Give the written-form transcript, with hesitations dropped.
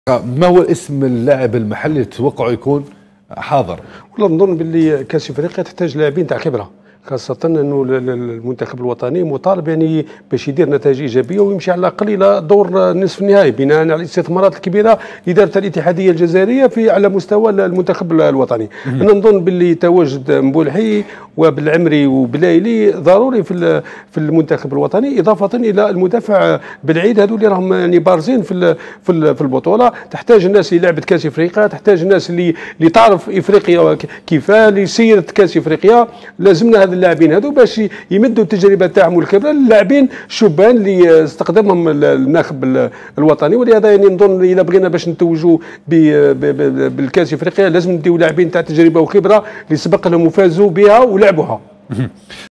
ما هو اسم اللاعب المحلي اللي تتوقعوا يكون حاضر؟ والله نظن باللي كاس افريقيا تحتاج لاعبين تاع خبره، خاصة انه المنتخب الوطني مطالب يعني باش يدير نتائج ايجابيه ويمشي على الاقل الى دور نصف النهائي بناء على الاستثمارات الكبيره اللي دارتها الاتحاديه الجزائريه على مستوى المنتخب الوطني. انا نظن باللي تواجد مبولحي وبالعمري وبلايلي ضروري في المنتخب الوطني، اضافه الى المدافع بالعيد، هذو اللي راهم يعني بارزين في البطوله. تحتاج الناس اللي لعبت كاس افريقيا، تحتاج الناس اللي تعرف افريقيا كيفاه، اللي سيرت كاس افريقيا. لازمنا هذا اللاعبين هذو باش يمدوا التجربه تاعهم والخبره للاعبين الشبان اللي استخدمهم الناخب الوطني. ولهذا يعني نظن اذا بغينا باش نتوجوا بالكاس افريقيا لازم نديو لاعبين تاع تجربه وخبره اللي سبق لهم وفازوا بها ولعبوها.